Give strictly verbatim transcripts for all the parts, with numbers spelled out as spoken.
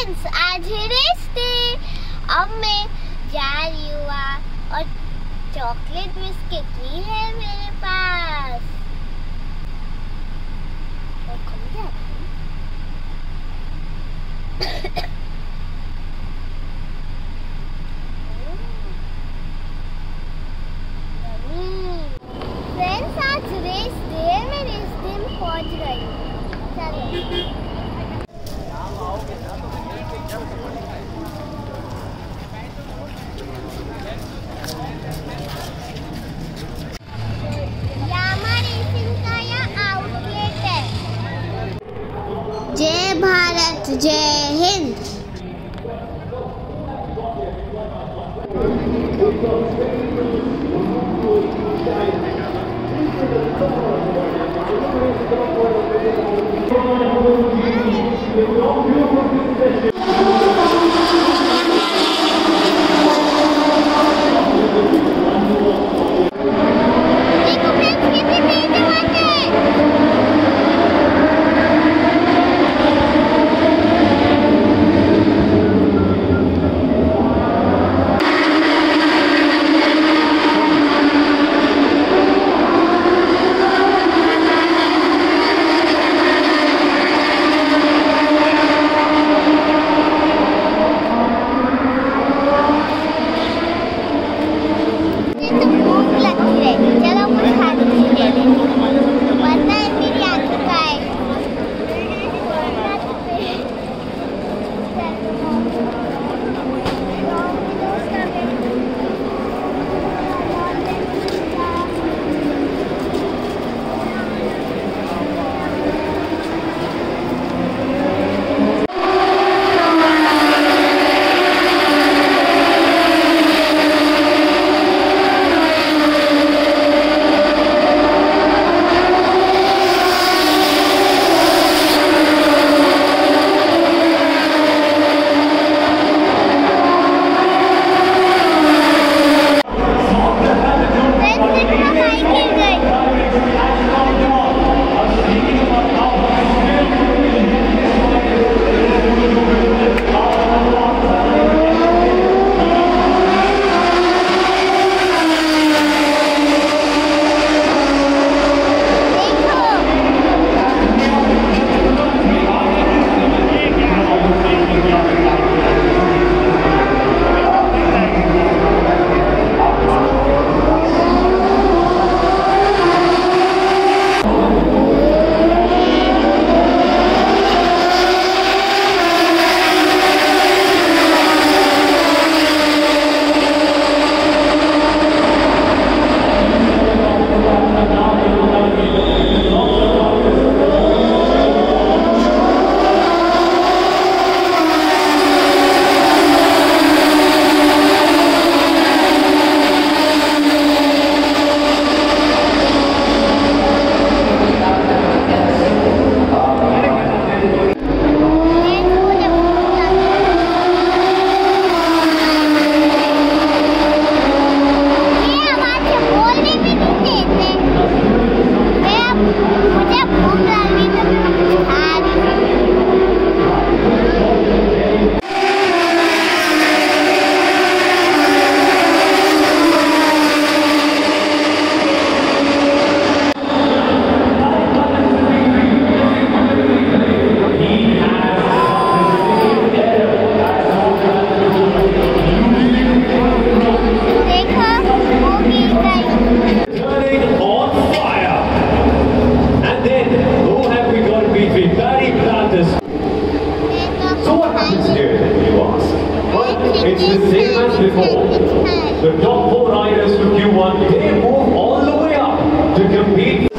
Friends, आज है race day. अब मैं जा रही हूँ और चॉकलेट बिस्किट भी है मेरे पास। और खा जा फ्रेंड्स, आज रेस डे है, मैं रेस डे में पहुंच गई हूँ। चलो जय भारत, जय Hind. It's the same as before. The top four riders for Q one, they move all the way up to compete.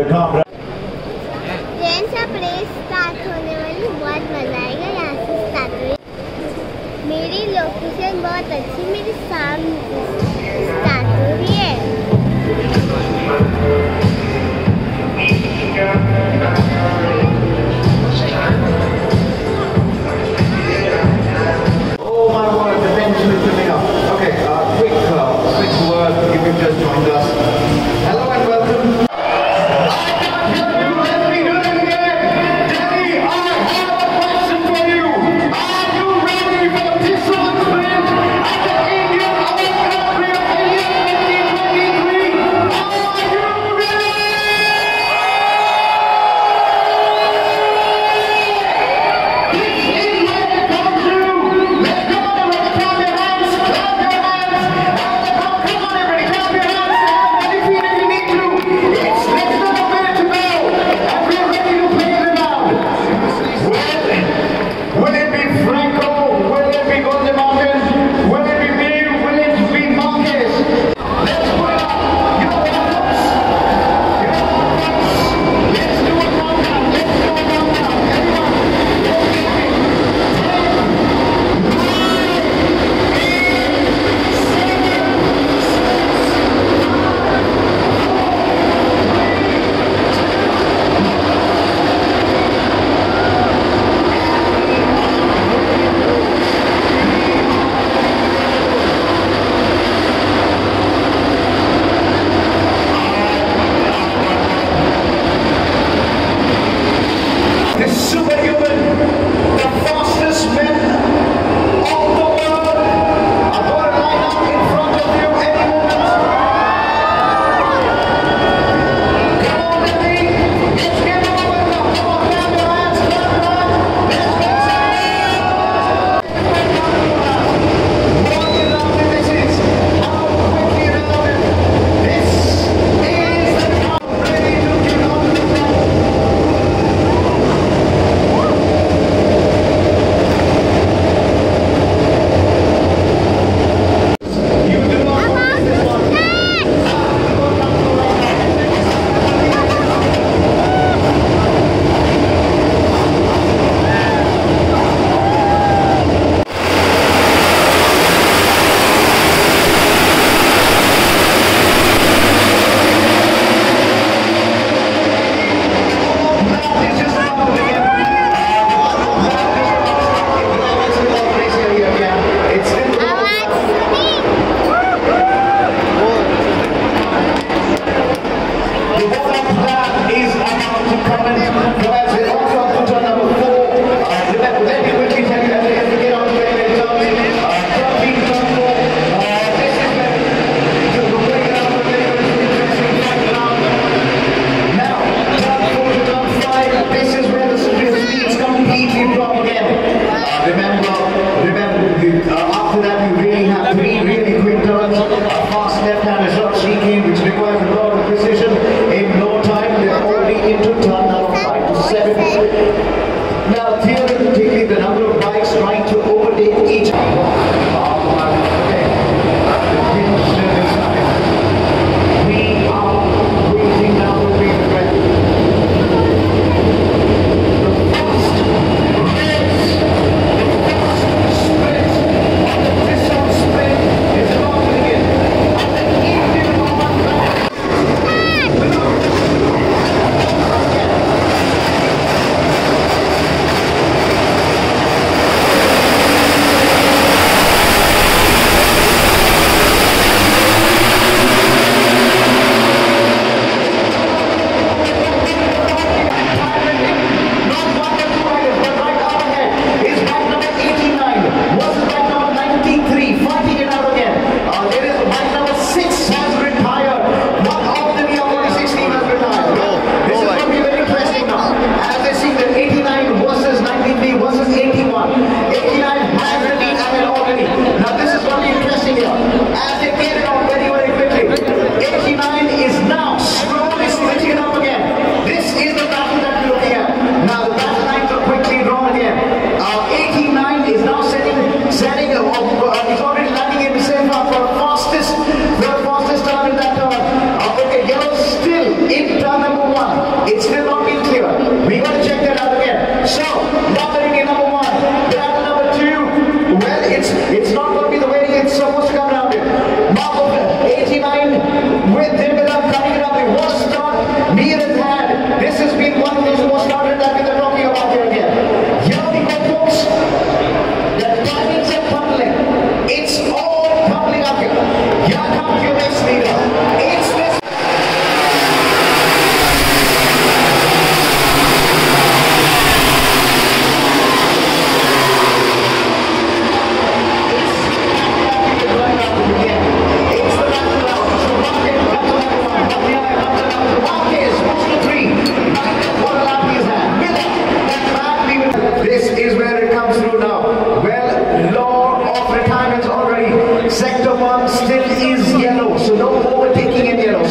Welcome. Friends अब रेस स्टार्ट होने वाली, बहुत मजा आएगा यहाँ से स्टार्ट हुई। मेरी लोकेशन बहुत अच्छी, मेरी सामने स्टार्ट हो रही है। Oh my word, the tension is building up. Okay, uh, quick, uh, quick word if you've just joined us. Hello and welcome.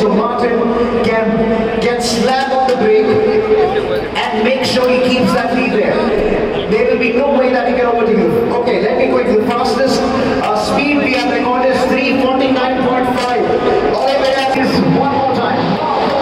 so Martin can get slammed on the brake and make sure he keeps that lead there. There will be no way that he can overtake you. Okay, let me quickly. The fastest uh, speed we have recorded is three forty-nine point five. All I will ask is one more time.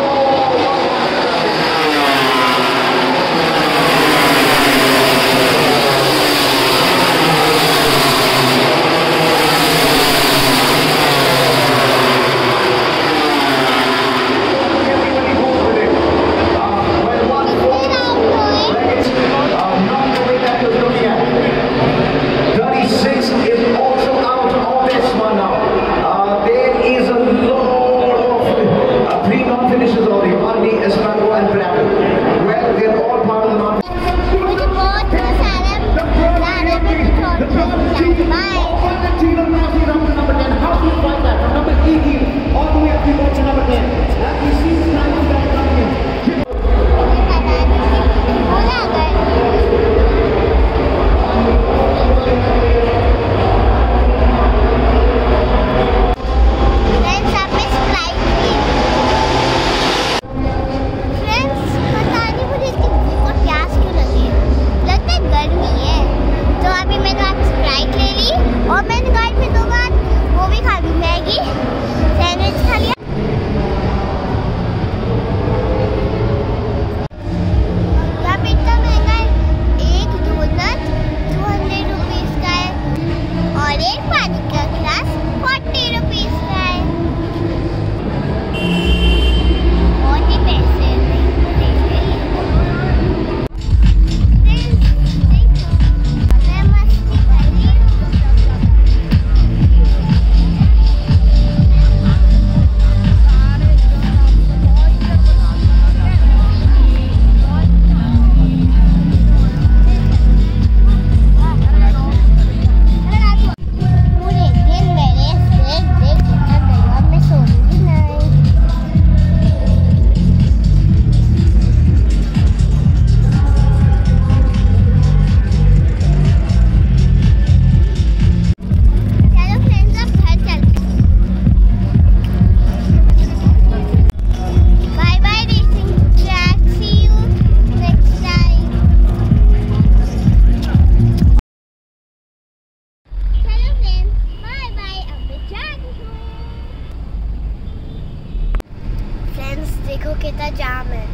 देखो कितना जाम है।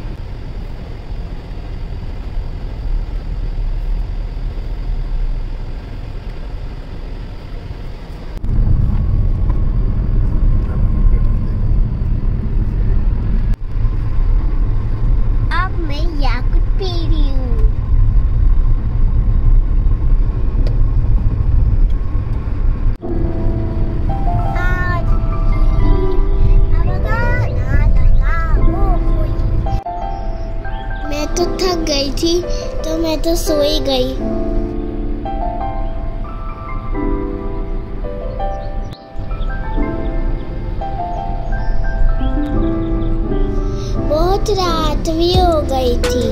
अब मैं याकुत P रही हूँ। तो थक गई थी तो मैं तो सो ही गई। बहुत रात भी हो गई थी।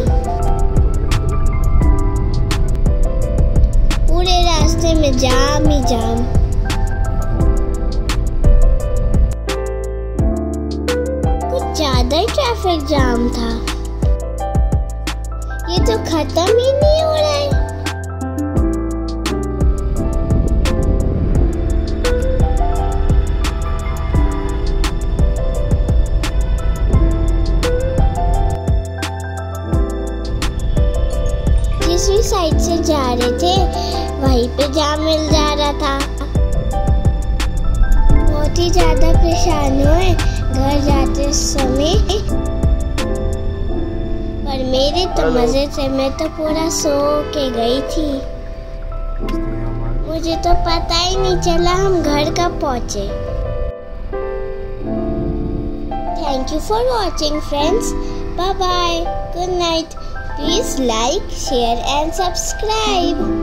पूरे रास्ते में जाम ही जाम। कुछ ज्यादा ही ट्रैफिक जाम था। ये तो खत्म ही नहीं हो रहा है। जिस भी साइड से जा रहे थे वहीं पे जाम मिल जा रहा था। बहुत ही ज्यादा परेशान हुए घर जाते समय। पर मेरे तो मजे से मैं तो पूरा सो के गई थी। मुझे तो पता ही नहीं चला हम घर कब पहुंचे। Thank you for watching friends. Bye bye, good night. Please like, share and subscribe.